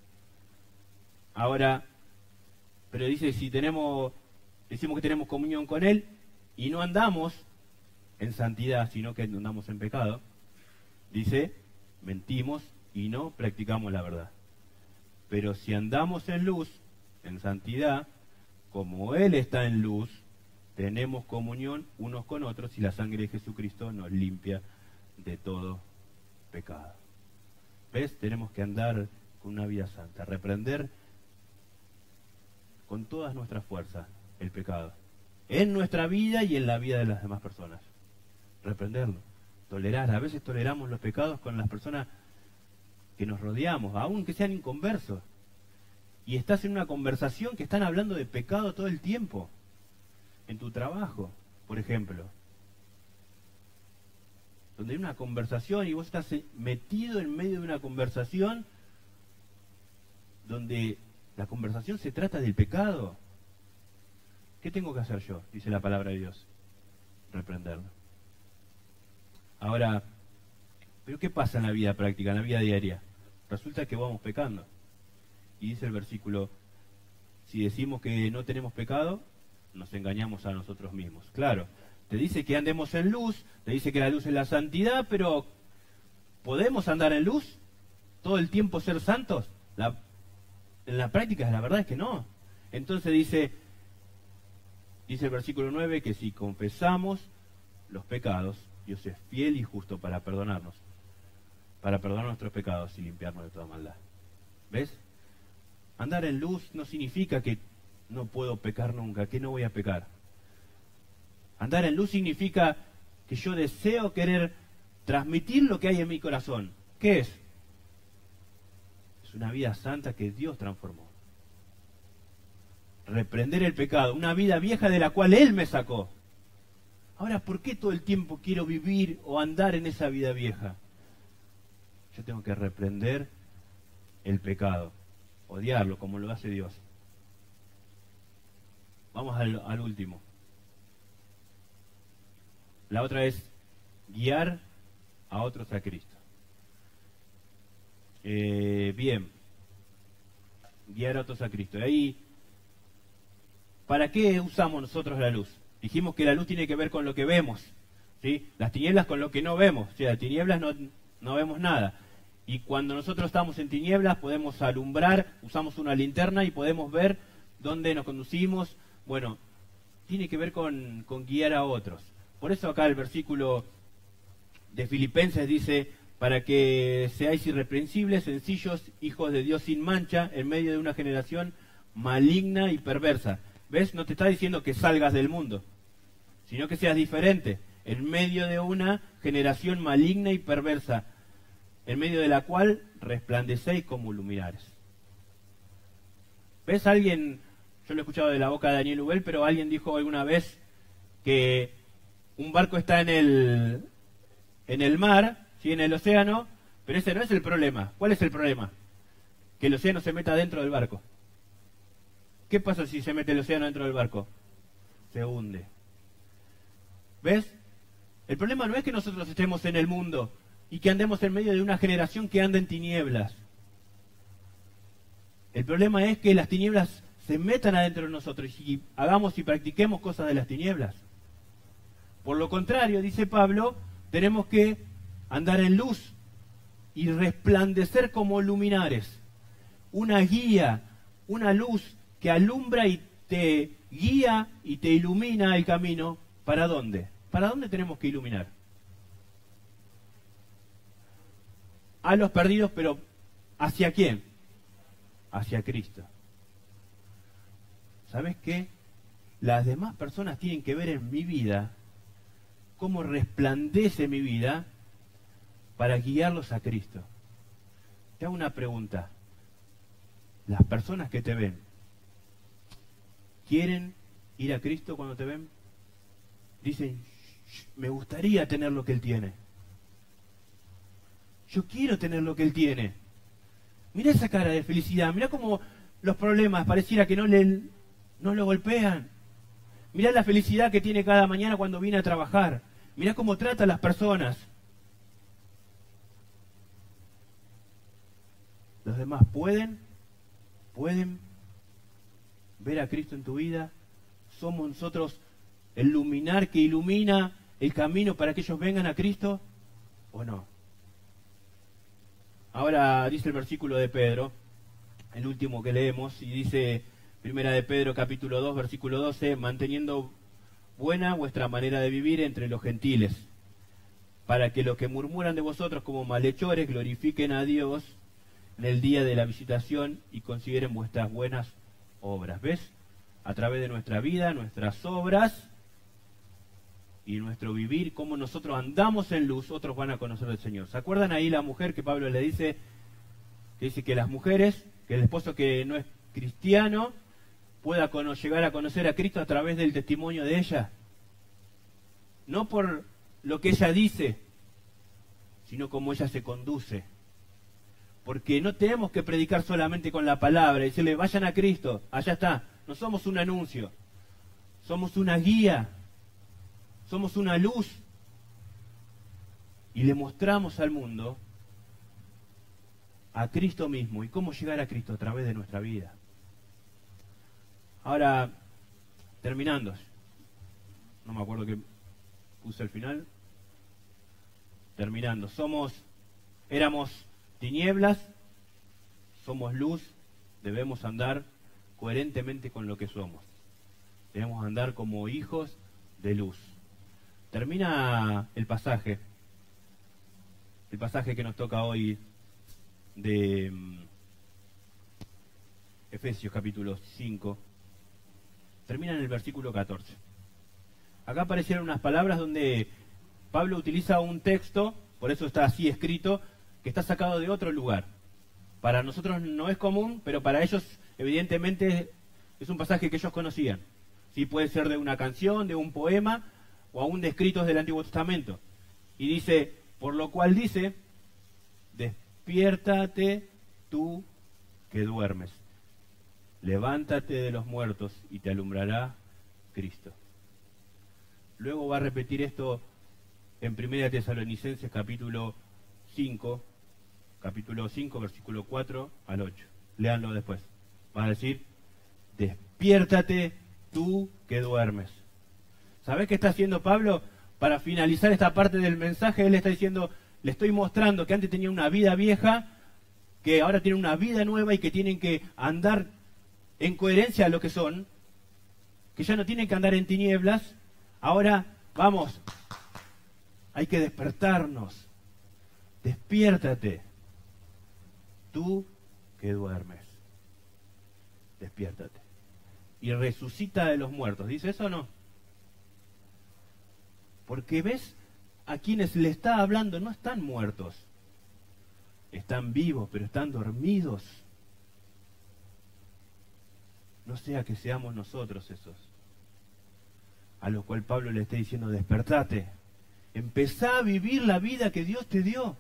Ahora, pero dice, si decimos que tenemos comunión con él y no andamos en santidad, sino que andamos en pecado, dice, mentimos y no practicamos la verdad. Pero si andamos en luz, en santidad, como él está en luz, tenemos comunión unos con otros y la sangre de Jesucristo nos limpia de todo pecado. ¿Ves? Tenemos que andar con una vida santa, reprender con todas nuestras fuerzas el pecado, en nuestra vida y en la vida de las demás personas. Reprenderlo, tolerar. A veces toleramos los pecados con las personas que nos rodeamos, aun que sean inconversos. Y estás en una conversación que están hablando de pecado todo el tiempo. En tu trabajo, por ejemplo. Donde hay una conversación y vos estás metido en medio de una conversación donde la conversación se trata del pecado. ¿Qué tengo que hacer yo? Dice la palabra de Dios. Reprenderlo. Ahora, ¿pero qué pasa en la vida práctica, en la vida diaria? Resulta que vamos pecando. Y dice el versículo, si decimos que no tenemos pecado, nos engañamos a nosotros mismos. Claro, te dice que andemos en luz, te dice que la luz es la santidad, pero ¿podemos andar en luz? ¿Todo el tiempo ser santos? En la práctica la verdad es que no. Entonces dice el versículo 9 que si confesamos los pecados, Dios es fiel y justo para perdonar nuestros pecados y limpiarnos de toda maldad. ¿Ves? Andar en luz no significa que no puedo pecar nunca, que no voy a pecar. Andar en luz significa que yo deseo querer transmitir lo que hay en mi corazón. ¿Qué es? Es una vida santa que Dios transformó. Reprender el pecado, una vida vieja de la cual Él me sacó. Ahora, ¿por qué todo el tiempo quiero vivir o andar en esa vida vieja? Yo tengo que reprender el pecado, odiarlo como lo hace Dios. Vamos al último. La otra es guiar a otros a Cristo. Bien. Guiar a otros a Cristo. Y ahí, ¿para qué usamos nosotros la luz? Dijimos que la luz tiene que ver con lo que vemos, ¿sí? Las tinieblas con lo que no vemos. O sea, las tinieblas no vemos nada. Y cuando nosotros estamos en tinieblas podemos alumbrar, usamos una linterna y podemos ver dónde nos conducimos. Bueno, tiene que ver con guiar a otros. Por eso acá el versículo de Filipenses dice, para que seáis irreprensibles, sencillos, hijos de Dios sin mancha, en medio de una generación maligna y perversa. ¿Ves? No te está diciendo que salgas del mundo, sino que seas diferente, en medio de una generación maligna y perversa, en medio de la cual resplandecéis como luminares. ¿Ves? Alguien, yo lo he escuchado de la boca de Daniel Ubel, pero alguien dijo alguna vez que un barco está en el mar, ¿sí? En el océano, pero ese no es el problema. ¿Cuál es el problema? Que el océano se meta dentro del barco. ¿Qué pasa si se mete el océano dentro del barco? Se hunde. ¿Ves? El problema no es que nosotros estemos en el mundo y que andemos en medio de una generación que anda en tinieblas. El problema es que las tinieblas se metan adentro de nosotros y hagamos y practiquemos cosas de las tinieblas. Por lo contrario, dice Pablo, tenemos que andar en luz y resplandecer como luminares. Una guía, una luz que alumbra y te guía y te ilumina el camino. ¿Para dónde? ¿Para dónde tenemos que iluminar? A los perdidos, pero ¿hacia quién? Hacia Cristo. ¿Sabes qué? Las demás personas tienen que ver en mi vida cómo resplandece mi vida para guiarlos a Cristo. Te hago una pregunta. ¿Las personas que te ven quieren ir a Cristo cuando te ven? Dicen, me gustaría tener lo que Él tiene. Yo quiero tener lo que Él tiene. Mirá esa cara de felicidad, mirá cómo los problemas pareciera que no lo golpean. Mirá la felicidad que tiene cada mañana cuando viene a trabajar. Mirá cómo trata a las personas. ¿Los demás pueden ver a Cristo en tu vida? ¿Somos nosotros el luminar que ilumina el camino para que ellos vengan a Cristo o no? Ahora dice el versículo de Pedro, el último que leemos, y dice, Primera de Pedro capítulo 2, versículo 12, manteniendo buena vuestra manera de vivir entre los gentiles, para que los que murmuran de vosotros como malhechores glorifiquen a Dios en el día de la visitación y consideren vuestras buenas obras. ¿Ves? A través de nuestra vida, nuestras obras y nuestro vivir, como nosotros andamos en luz, otros van a conocer al Señor. ¿Se acuerdan ahí la mujer que Pablo le dice, que las mujeres, que el esposo que no es cristiano, pueda llegar a conocer a Cristo a través del testimonio de ella? No por lo que ella dice, sino como ella se conduce. Porque no tenemos que predicar solamente con la palabra y decirle, vayan a Cristo, allá está. No somos un anuncio, somos una guía, somos una luz. Y le mostramos al mundo a Cristo mismo y cómo llegar a Cristo a través de nuestra vida. Ahora, terminando, no me acuerdo qué puse al final. Terminando, éramos tinieblas, somos luz, debemos andar coherentemente con lo que somos. Debemos andar como hijos de luz. Termina el pasaje que nos toca hoy de Efesios capítulo 5. Termina en el versículo 14. Acá aparecieron unas palabras donde Pablo utiliza un texto, por eso está así escrito, que está sacado de otro lugar. Para nosotros no es común, pero para ellos evidentemente es un pasaje que ellos conocían. Sí, puede ser de una canción, de un poema, o aún de escritos del Antiguo Testamento. Y dice, por lo cual dice, despiértate tú que duermes, levántate de los muertos y te alumbrará Cristo. Luego va a repetir esto en 1 Tesalonicenses capítulo 5, versículo 4 al 8. Léanlo después. Va a decir, despiértate tú que duermes. ¿Sabés qué está haciendo Pablo? Para finalizar esta parte del mensaje, él está diciendo, le estoy mostrando que antes tenía una vida vieja, que ahora tiene una vida nueva y que tienen que andar en coherencia a lo que son, que ya no tienen que andar en tinieblas. Ahora, vamos, hay que despertarnos. Despiértate, tú que duermes. Despiértate. Y resucita de los muertos. ¿Dice eso o no? Porque ves, a quienes le está hablando no están muertos. Están vivos, pero están dormidos. No sea que seamos nosotros esos. A lo cual Pablo le está diciendo, despertate. Empezá a vivir la vida que Dios te dio.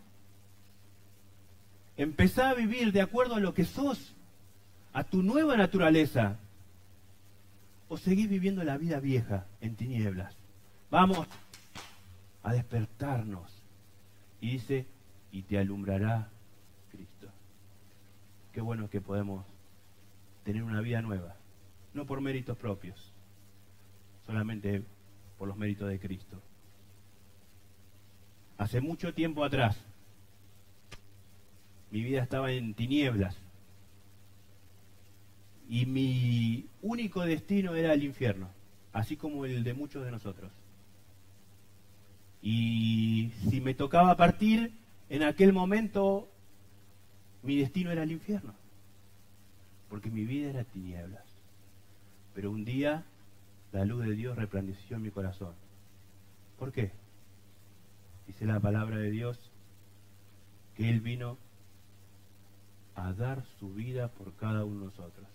Empezá a vivir de acuerdo a lo que sos, a tu nueva naturaleza. O seguís viviendo la vida vieja en tinieblas. Vamos a despertarnos. Y dice, y te alumbrará Cristo. Qué bueno que podemos tener una vida nueva. No por méritos propios, solamente por los méritos de Cristo. Hace mucho tiempo atrás, mi vida estaba en tinieblas. y mi único destino era el infierno, así como el de muchos de nosotros. Y si me tocaba partir, en aquel momento mi destino era el infierno, porque mi vida era tinieblas. Pero un día la luz de Dios resplandeció en mi corazón. ¿Por qué? Dice la palabra de Dios que Él vino a dar su vida por cada uno de nosotros.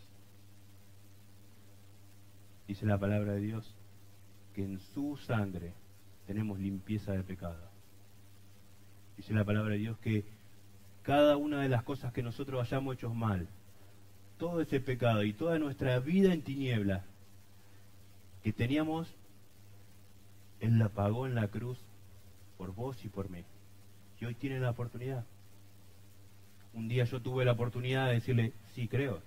Dice la palabra de Dios que en su sangre tenemos limpieza de pecado. Dice la palabra de Dios que cada una de las cosas que nosotros hayamos hecho mal, todo ese pecado y toda nuestra vida en tinieblas que teníamos, Él la pagó en la cruz por vos y por mí. Y hoy tiene la oportunidad. Un día yo tuve la oportunidad de decirle, sí, creo.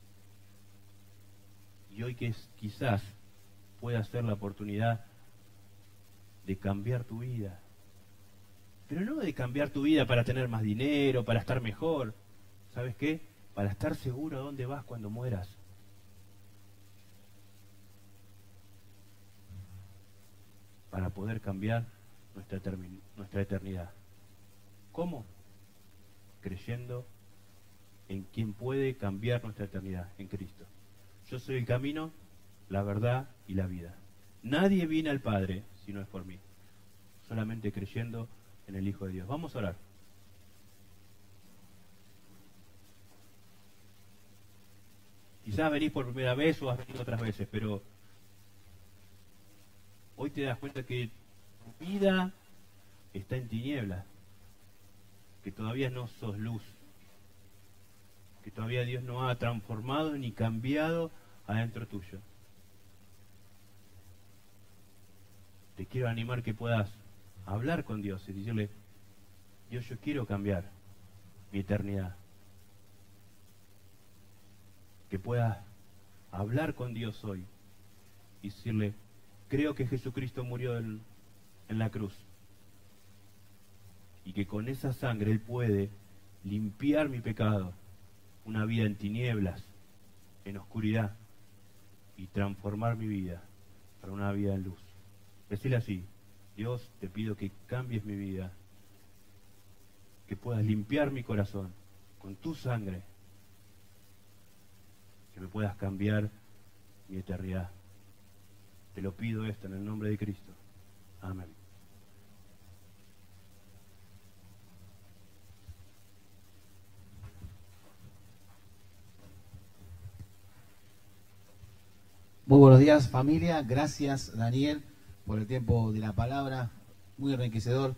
Y hoy que quizás pueda ser la oportunidad de cambiar tu vida. Pero no de cambiar tu vida para tener más dinero, para estar mejor. ¿Sabes qué? Para estar seguro a dónde vas cuando mueras. Para poder cambiar nuestra eternidad. ¿Cómo? Creyendo en quien puede cambiar nuestra eternidad, en Cristo. Yo soy el camino, la verdad y la vida. Nadie viene al Padre si no es por mí. Solamente creyendo en el Hijo de Dios. Vamos a orar. Quizás venís por primera vez o has venido otras veces, pero hoy te das cuenta que tu vida está en tinieblas, que todavía no sos luz, que todavía Dios no ha transformado ni cambiado adentro tuyo. Te quiero animar que puedas hablar con Dios y decirle, Dios, yo quiero cambiar mi eternidad. Que puedas hablar con Dios hoy y decirle, creo que Jesucristo murió en la cruz y que con esa sangre Él puede limpiar mi pecado, una vida en tinieblas, en oscuridad, y transformar mi vida para una vida en luz. Decirle así, Dios, te pido que cambies mi vida, que puedas limpiar mi corazón con tu sangre, que me puedas cambiar mi eternidad. Te lo pido esto en el nombre de Cristo. Amén. Muy buenos días, familia. Gracias, Daniel, por el tiempo de la palabra. Muy enriquecedor,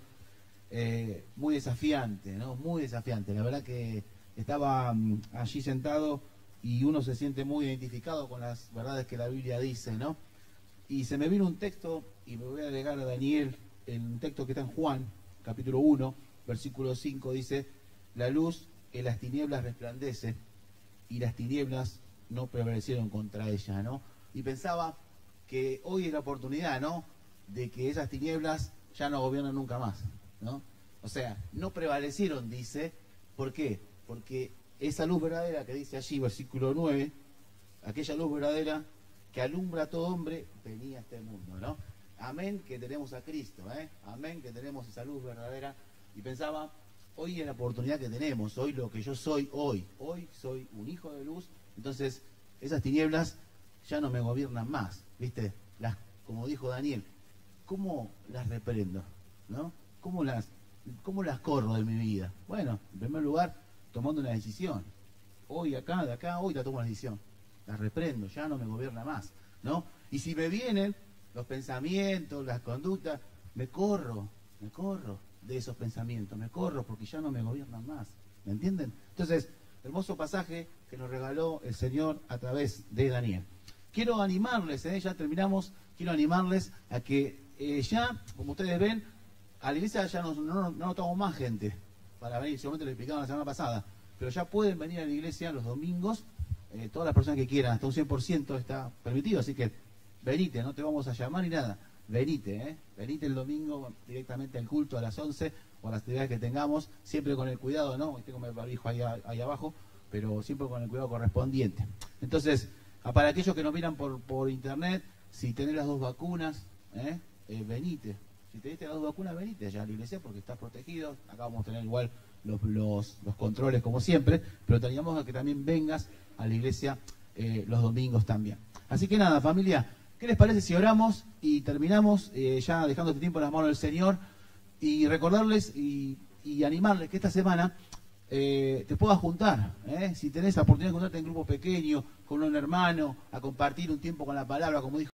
muy desafiante, ¿no? Muy desafiante. La verdad que estaba allí sentado y uno se siente muy identificado con las verdades que la Biblia dice, ¿no? Y se me vino un texto, y me voy a agregar a Daniel, en un texto que está en Juan, capítulo 1, versículo 5, dice, la luz en las tinieblas resplandece, y las tinieblas no prevalecieron contra ella, ¿no? Y pensaba que hoy es la oportunidad, ¿no?, de que esas tinieblas ya no gobiernan nunca más, ¿no? O sea, no prevalecieron, dice, ¿por qué? Porque esa luz verdadera que dice allí, versículo 9, aquella luz verdadera que alumbra a todo hombre, venía a este mundo, ¿no? Amén, que tenemos a Cristo, ¿eh? Amén, que tenemos esa luz verdadera. Y pensaba, hoy es la oportunidad que tenemos, hoy lo que yo soy hoy soy un hijo de luz, entonces esas tinieblas ya no me gobiernan más, ¿viste? Como dijo Daniel, ¿cómo las reprendo? ¿No? ¿Cómo las corro de mi vida? Bueno, en primer lugar, tomando una decisión. Hoy de acá, hoy la tomo una decisión. Las reprendo, ya no me gobierna más, ¿no? Y si me vienen los pensamientos, las conductas, me corro de esos pensamientos, me corro porque ya no me gobiernan más, ¿me entienden? Entonces, hermoso pasaje que nos regaló el Señor a través de Daniel. Quiero animarles, ya terminamos, quiero animarles a que ya, como ustedes ven, a la iglesia ya no notamos más gente para venir, seguramente lo explicaron la semana pasada, pero ya pueden venir a la iglesia los domingos, todas las personas que quieran, hasta un 100% está permitido, así que venite, no te vamos a llamar ni nada, venite el domingo directamente al culto a las 11 o a las actividades que tengamos, siempre con el cuidado, ¿no? Tengo mi barbijo ahí abajo, pero siempre con el cuidado correspondiente. Entonces, para aquellos que nos miran por internet, si tenés las 2 vacunas, venite. Si tenés las 2 vacunas, venite allá a la iglesia porque estás protegido. Acá vamos a tener igual los controles como siempre, pero te animamos a que también vengas a la iglesia los domingos también. Así que nada, familia, ¿qué les parece si oramos y terminamos ya dejando este tiempo en las manos del Señor y recordarles y animarles que esta semana te puedas juntar, si tenés la oportunidad de juntarte en grupo pequeño, con un hermano, a compartir un tiempo con la palabra, como dijo